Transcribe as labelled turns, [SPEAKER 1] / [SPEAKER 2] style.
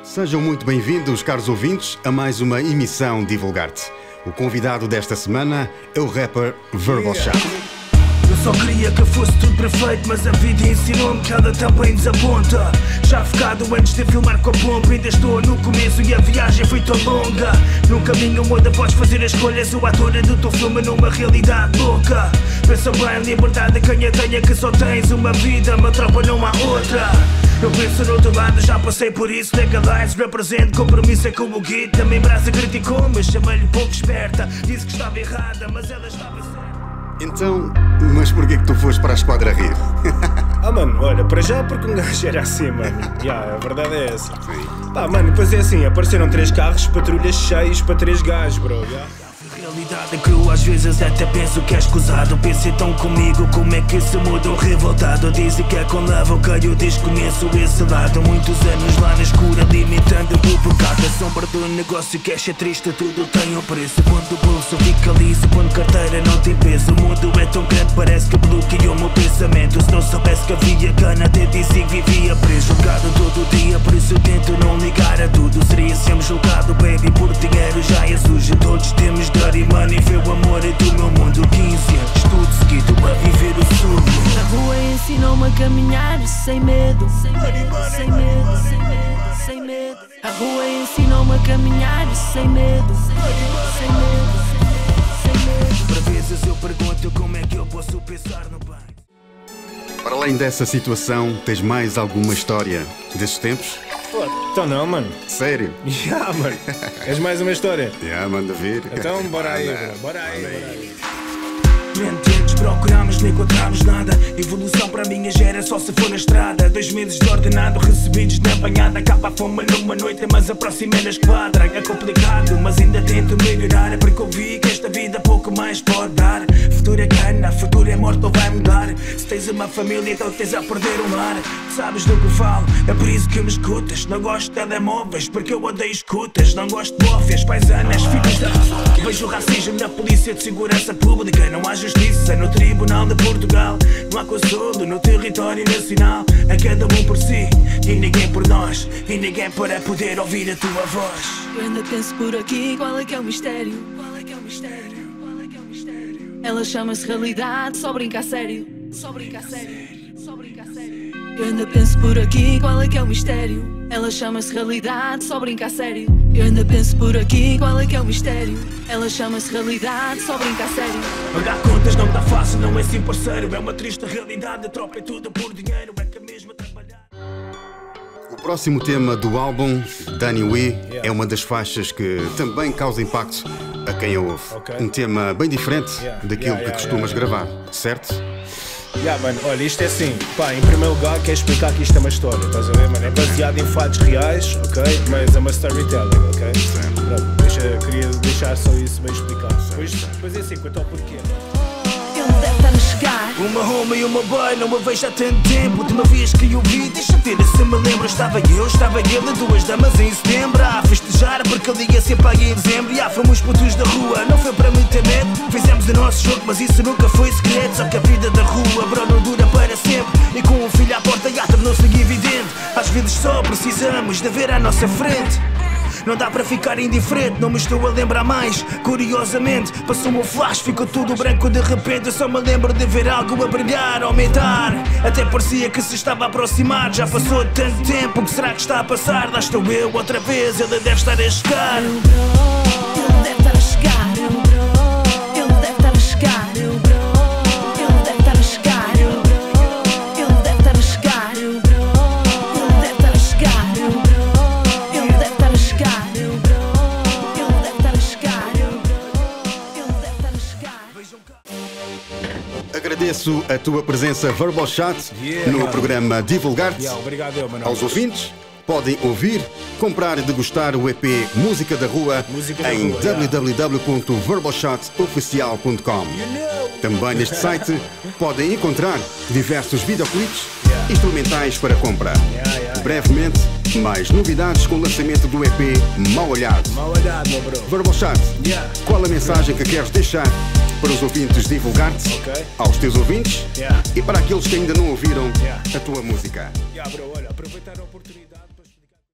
[SPEAKER 1] Sejam muito bem-vindos, caros ouvintes, a mais uma emissão Divulgar-te. O convidado desta semana é o rapper Verbal Shot.
[SPEAKER 2] Eu só queria que fosse tudo perfeito, mas a vida ensinou-me que ela também desaponta. Já focado antes de filmar com a pompa, ainda estou no começo e a viagem foi tão longa. Num caminho onde podes fazer as escolhas, o ator do teu filme numa realidade louca. Pensa bem, liberdade quem a tenha, que só tens uma vida, uma tropa não há outra. Eu penso no outro lado, já passei por isso. Legalize, represento, compromisso é com o guito. Também Brasa criticou, mas chamei-lhe pouco esperta. Disse que estava errada, mas ela estava certa.
[SPEAKER 1] Então, mas porquê que tu foste para a esquadra rir?
[SPEAKER 3] Mano, olha, para já porque um gajo era assim, mano. A verdade é essa.
[SPEAKER 1] Sim.
[SPEAKER 3] Mano, depois é assim, apareceram 3 carros, patrulhas cheios para 3 gajos, bro.
[SPEAKER 2] Realidade crua, às vezes até penso que é escusado. Pensei tão comigo, como é que se mudou revoltado. Dizem que é com lava, ok, eu desconheço esse lado. Muitos anos lá na escura, limitando o pecado. A sombra do negócio que é triste, tudo tem um preço. Quando o bolso fica liso, quando carteira não tem peso. O mundo é tão grande, parece que bloqueou o meu pensamento. Se não soubesse que havia cana, até dizia que vivia preso. Julgado todo dia, por isso eu tento não ligar a tudo. Seria sempre julgado, baby, por dinheiro já é sujo. Todos temos dirty money, vê o amor do meu mundo. 15 anos, tudo seguido a viver o sonho.
[SPEAKER 4] A rua ensinou-me a caminhar sem medo, sem medo, sem medo, sem medo, sem medo. A rua ensinou-me a caminhar sem medo, sem medo, sem medo.
[SPEAKER 2] Por vezes eu pergunto como é que eu posso pensar no bem.
[SPEAKER 1] Para além dessa situação, tens mais alguma história desses tempos?
[SPEAKER 3] Então não, mano.
[SPEAKER 1] Sério?
[SPEAKER 3] Mano. És mais uma história?
[SPEAKER 1] Manda vir.
[SPEAKER 3] Então bora aí, bro. Bora aí.
[SPEAKER 2] Mentidos procuramos, não encontramos nada. Evolução para mim já era só se for na estrada. 2 meses de ordenado, recebidos na apanhada. Acaba a fome numa noite, mas aproximei na esquadra. É complicado, mas ainda tento melhorar. É porque eu vi que esta vida pouco mais pode dar. Futuro é cana, futuro é morte ou vai mudar. Se tens uma família, então tens a perder o lar. Sabes do que falo, é por isso que me escutas. Não gosto de telemóveis, porque eu odeio escutas. Não gosto de bófias, paisanas, filhos da... Vejo racismo na polícia de segurança pública. Não há justiça no Tribunal de Portugal. Não há consolo no território nacional. É cada um por si e ninguém por nós. E ninguém para poder ouvir a tua voz.
[SPEAKER 4] Eu ainda penso por aqui, qual é que é o mistério? Qual é que é o mistério? Qual é que é o mistério? Ela chama-se realidade, só brinca a sério. Só brinca a sério, só brinca a sério. Eu ainda penso por aqui, qual é que é o mistério? Ela chama-se realidade, só brinca a sério. Eu ainda penso por aqui, qual é que é o mistério? Ela chama-se realidade, só brinca a sério.
[SPEAKER 2] Pagar contas não tá fácil, não é sim parceiro. É uma triste realidade, a tropa é tudo por dinheiro. É que mesmo trabalhar.
[SPEAKER 1] O próximo tema do álbum, Danny Wee, é uma das faixas que também causa impacto a quem a ouve. Um tema bem diferente daquilo que costumas gravar, certo?
[SPEAKER 3] Mano, olha, isto é assim. Em primeiro lugar, quero explicar que isto é uma história, estás a ver, mano? É baseado em fatos reais, ok? Mas é uma storytelling, ok? Pronto, queria deixar só isso bem explicado. Depois é assim, quanto ao porquê.
[SPEAKER 4] Ele deve estar a chegar.
[SPEAKER 2] Uma home e uma boy, não me vejo há tanto tempo. Última vez que eu vi, deixa ver se me lembro. Estava ele, 2 damas em setembro. A festejar porque ele ia ser pago em dezembro. Fomos putos da rua, não foi para me ter medo. Fizemos o nosso jogo, mas isso nunca foi segredo. Só que a vida da rua, bro, não dura para sempre. E com um filho à porta, tornou-se evidente. Às vezes só precisamos de ver à nossa frente. Não dá para ficar indiferente, não me estou a lembrar mais. Curiosamente, passou-me um flash, ficou tudo branco de repente. Eu só me lembro de ver algo a brilhar, aumentar. Até parecia que se estava a aproximar. Já passou tanto tempo, o que será que está a passar? Lá estou eu outra vez, ele deve estar a chegar.
[SPEAKER 4] Ele deve estar a chegar. Ele deve estar a chegar. Ele deve estar a chegar. Ele deve estar a chegar. Ele deve estar a chegar. Ele deve estar a chegar. Ele deve estar a chegar. Ele deve estar a chegar.
[SPEAKER 1] Agradeço a tua presença, Verbal Shot, no programa Divulgar-te.
[SPEAKER 3] Obrigado, mano.
[SPEAKER 1] Aos ouvintes, podem ouvir, comprar e degustar o EP Música da Rua em www.verbalshotoficial.com. Também neste site podem encontrar diversos videoclipes instrumentais para compra. Brevemente, mais novidades com o lançamento do EP Mal Olhado.
[SPEAKER 3] Mal olhado, meu bro.
[SPEAKER 1] Verbal Shot, qual a mensagem que queres deixar para os ouvintes Divulgar-te, aos teus ouvintes e para aqueles que ainda não ouviram a tua música?
[SPEAKER 3] Bro, olha, aproveitar a oportunidade.